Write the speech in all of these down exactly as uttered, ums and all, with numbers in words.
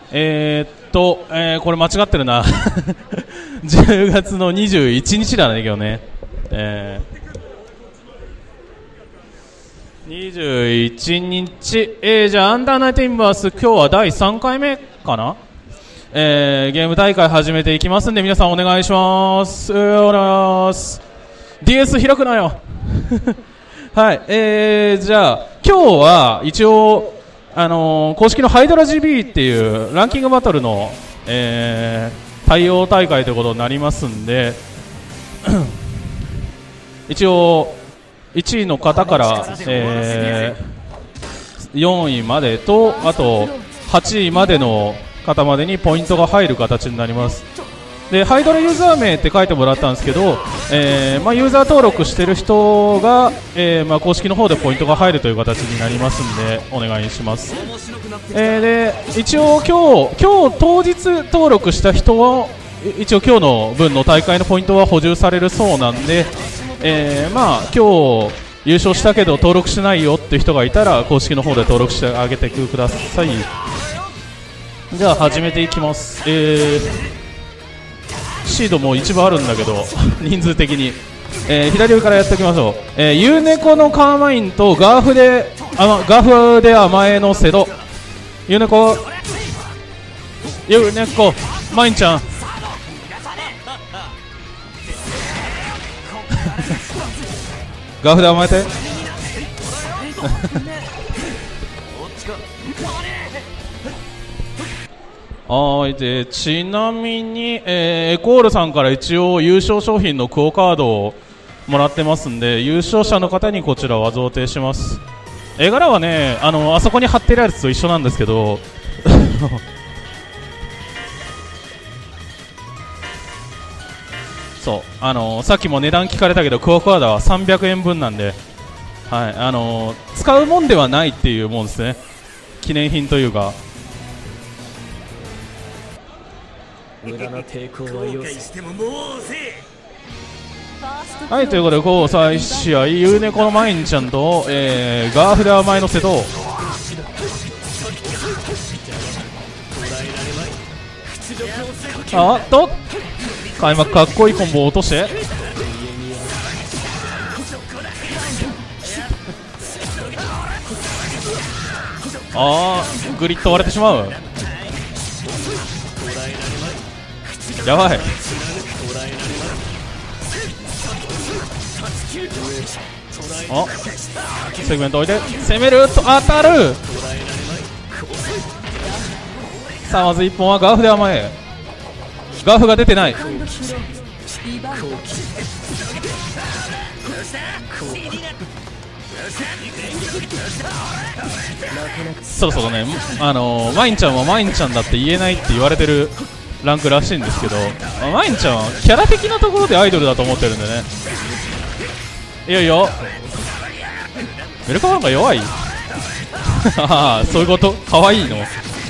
えー、っと、えー、これ間違ってるなじゅうがつのにじゅういちにちだね今日ね、えー、にじゅういちにち、えー、じゃあアンダーナインティーンバース今日はだいさんかいめかな、えー、ゲーム大会始めていきますんで皆さんお願いします。お願いします。 ディーエス 開くなよはい、えー、じゃあ今日は一応あのー、公式のハイドラ ジービー っていうランキングバトルの、えー、対応大会ということになりますんで一応いちいの方から、えー、よんいまでとあとはちいまでの方までにポイントが入る形になります。でハイドラユーザー名って書いてもらったんですけど、えーまあ、ユーザー登録してる人が、えーまあ、公式の方でポイントが入るという形になりますんでお願いします。えー、で一応今日今日当日登録した人は一応今日の分の大会のポイントは補充されるそうなんで、えー、まあ今日優勝したけど登録しないよっていう人がいたら公式の方で登録してあげてください。じゃあ始めていきます。えーシードも一番あるんだけど人数的に、えー、左上からやっておきましょう。えー、ユーネコのカーマインとガーフであ、ま、ガーフで甘えのセド、ユーネコユーネコマインちゃんガーフで甘えてはい、でちなみに、えー、エコールさんから一応優勝商品のクオカードをもらってますんで優勝者の方にこちらは贈呈します。絵柄はね あのあそこに貼ってるやつと一緒なんですけどそうあのさっきも値段聞かれたけどクオカードはさんびゃくえんぶんなんで、はい、あの使うもんではないっていうもんですね。記念品というか。 無駄な抵抗はよせ。 はい、ということで交際試合ユーネコのマインちゃんと、えー、ガーフで甘えの瀬戸。あっと開幕かっこいいコンボを落としてあーグリッと割れてしまう。やばい。あセグメント置いて攻めると当たる。さあまずいっぽんはガーフで甘え。ガーフが出てない。そろそろねあのー、マインちゃんはマインちゃんだって言えないって言われてるランクらしいんですけど、マインちゃんはキャラ的なところでアイドルだと思ってるんでね。いやいやメルカバなんか弱いああそういうこと。かわいいの。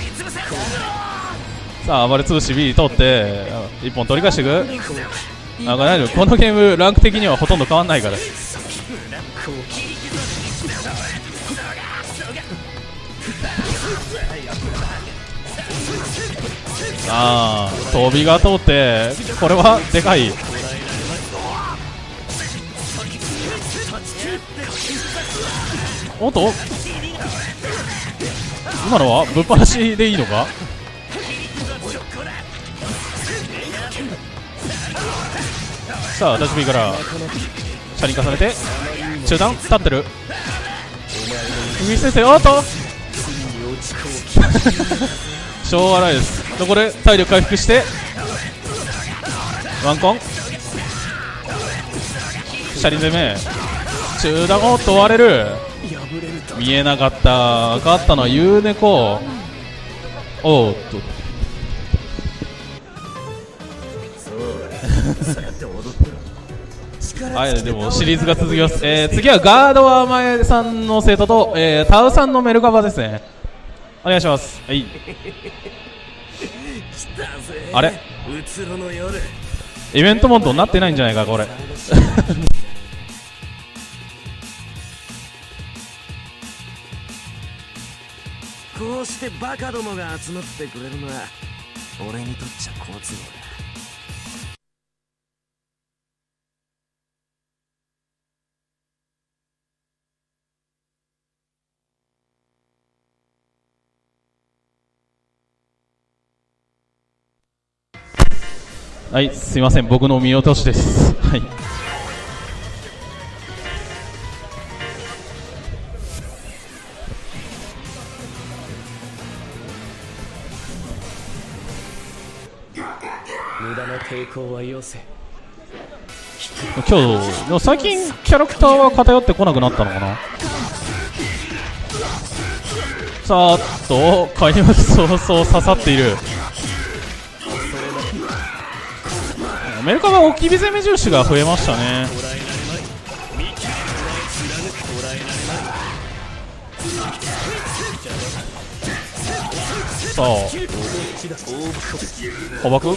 さあ暴れ潰し B 通っていっぽん取り返していく。あ大丈夫このゲームランク的にはほとんど変わんないから。あー飛びが通ってこれはでかい。おっと今のはぶっ放しでいいのか。さあダッシュ B から車輪重ねて中段立ってる右先生。おっとしょうがないです。これ体力回復してワンコン車輪攻め中段。おっと割れる。見えなかった。勝ったのはユーネコ。おっとはいでもシリーズが続きます。えー、次はガードアマエさんの生徒と、えー、タウさんのメルカバですね。お願いします。はいあれイベントモードになってないんじゃないかこれこうしてバカどもが集まってくれるのは俺にとっちゃ好都合だ。 はい、すいません、僕の見落としです。はい。 無駄な抵抗はよせ。 今日でも最近キャラクターは偏ってこなくなったのかな。さーっと開幕早々刺さっている。アメリカは置き火攻め重視が増えましたね。さあ捕獲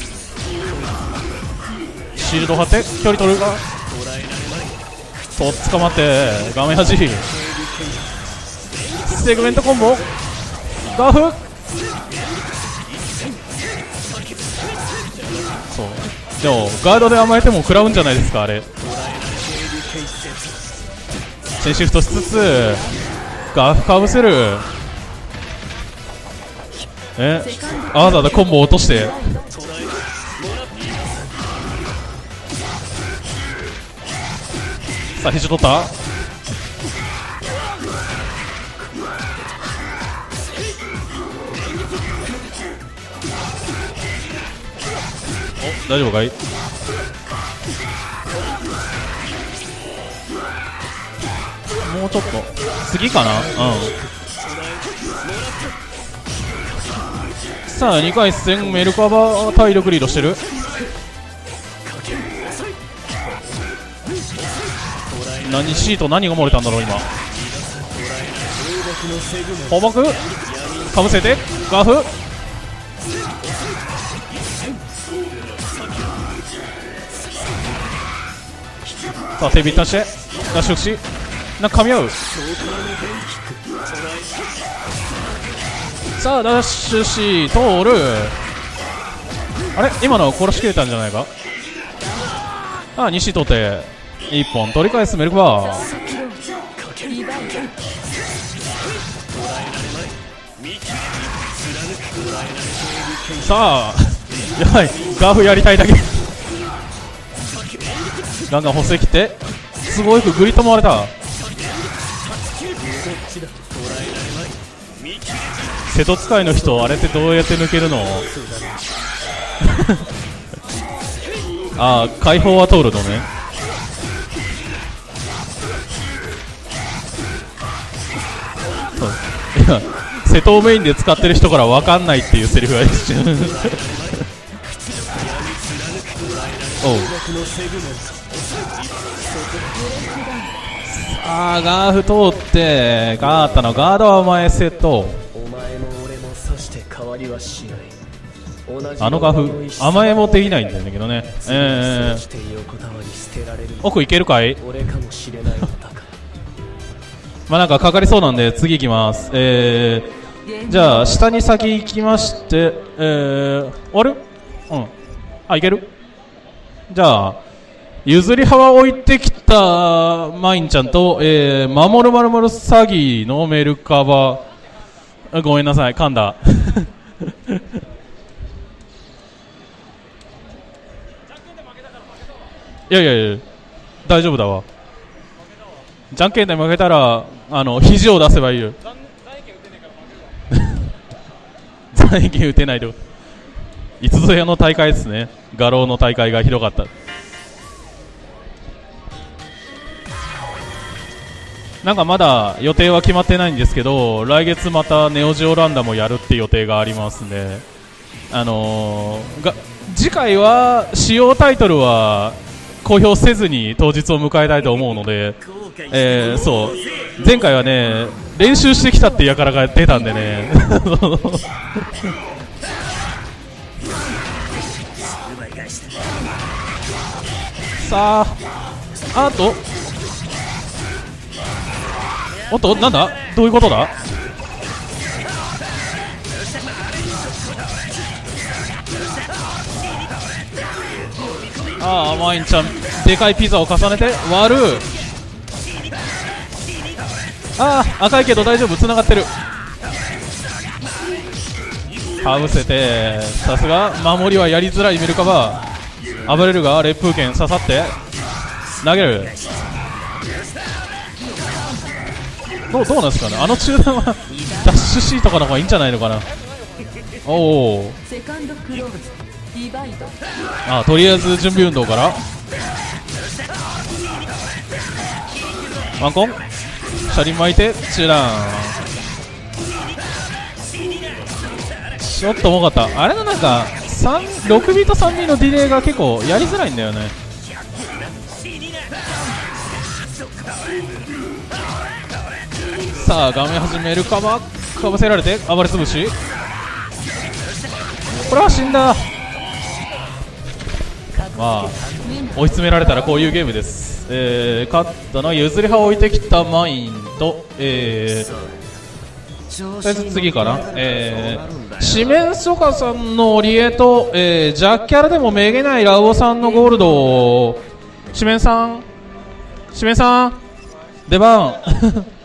シールド張って距離取るがと捕まって画面端セグメントコンボガフそうでもガードで甘えても食らうんじゃないですか。あれチェンシフトしつつガフかぶせる。えあわざわざコンボ落としてさあ肘取ったお大丈夫かい。もうちょっと次かな。うんさあにかい戦メルカバ体力リードしてる。何シート何が漏れたんだろう今。捕獲かぶせてガフさあ手ビッタしてダッシュしなんか噛み合う。さあダッシュし通る。あれ今のは殺しきれたんじゃないか。ああ西通っていっぽん取り返すメルクバー。さあやばいガーフやりたいだけガンガン補正切ってすごいくグリッと回れた。瀬戸使いの人あれってどうやって抜けるのああ解放は通るのね。いや瀬戸をメインで使ってる人から分かんないっていうセリフが一瞬おうああガーフ通ってガータのガードは前瀬戸。あのガフ甘えもできないんだけどね。えー、奥いけるかい。まあなんかかかりそうなんで次行きます。えー、じゃあ下に先行きまして、えー、終わる。うんあいける。じゃあ譲り幅置いてきたマインちゃんと、えー、守るまるまる詐欺のメルカバ。ごめんなさい噛んだいやいやいや大丈夫だわ。じゃんけんで負けたらあの肘を出せばいいよ。残影打てないでいつぞやの大会ですね。画廊の大会がひどかった。なんかまだ予定は決まってないんですけど来月またネオジオランダもやるって予定がありますんで、あのー、が次回は使用タイトルは公表せずに当日を迎えたいと思うので、えー、そう前回はね練習してきたって輩が出たんでねさああとおっとなんだどういうことだ。 ああマインちゃんでかいピザを重ねて割る。ああ赤いけど大丈夫、繋がってる。かぶせて、さすが守りはやりづらいメルカバー。暴れるが烈風剣刺さって投げる。どう、どうなんですかね、あの中段はダッシュシートかの方がいいんじゃないのかな。おお、あ、とりあえず準備運動からワンコン車輪巻いて中段。ちょっと重かった。あれのなんかろくビートさんビーのディレイが結構やりづらいんだよね。さあ画面始めるかばかぶせられて暴れつぶし。これは死んだ。まあ追い詰められたらこういうゲームです。えー、勝ったのは譲り派を置いてきたマインと、えー、次かな、えー、シメンソカさんのオリエと、えー、ジャッキャラでもめげないラウオさんのゴールドをシメンさんシメンさん出番